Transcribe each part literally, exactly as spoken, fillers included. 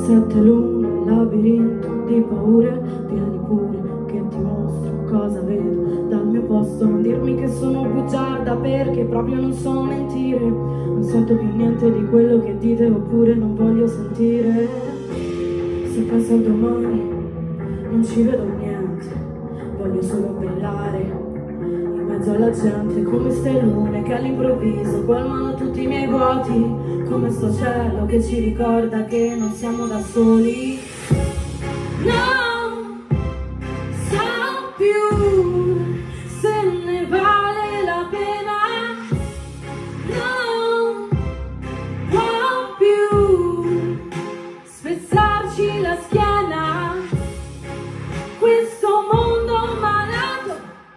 Sette lune, labirinto di paure, vieni pure che ti mostro cosa vedo dal mio posto. Non dirmi che sono bugiarda perché proprio non so mentire. Non sento più niente di quello che dite oppure non voglio sentire. Se penso al domani non ci vedo niente, voglio solo brillare in mezzo alla gente, come ste lune che all'improvviso colmano tutti i miei vuoti, come sto cielo che ci ricorda che non siamo da soli. Non so più se ne vale la pena, non può più spezzarci la schiena questo mondo malato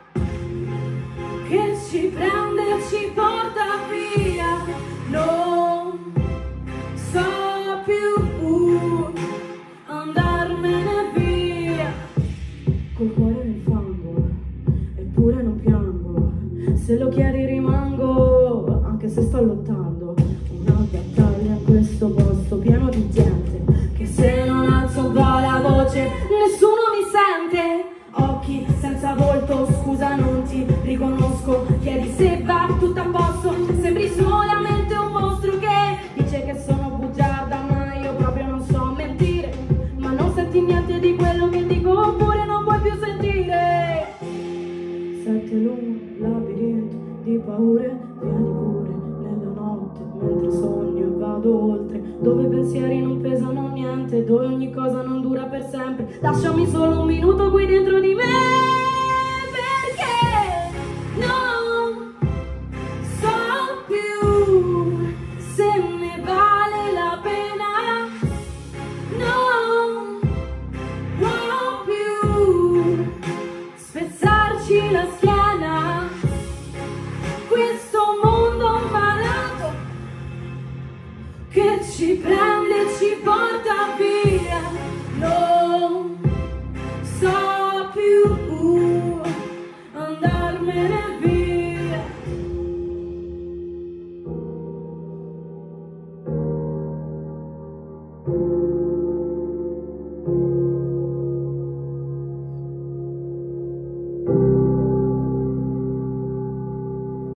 che ci prende e ci porta via. Non so più andarmene via col cuore nel fango, eppure non piango. Se lo chiedi rimango, anche se sto lottando una battaglia in questo posto pieno di gente che se non alzo un po' la voce nessuno mi sente. Occhi senza volto, scusa non ti riconosco, chiedi se va tutto a posto, sembri solamente un mostro che dice che sono bugiarda, ma io proprio non so mentire. Ma non senti niente di quello che dico oppure non vuoi più sentire. Sette lune, labirinto di paure, vieni pure nella notte mentre sogno e vado oltre, dove i pensieri non pesano niente, dove ogni cosa non dura per sempre. Lasciami solo un minuto qui dentro di me.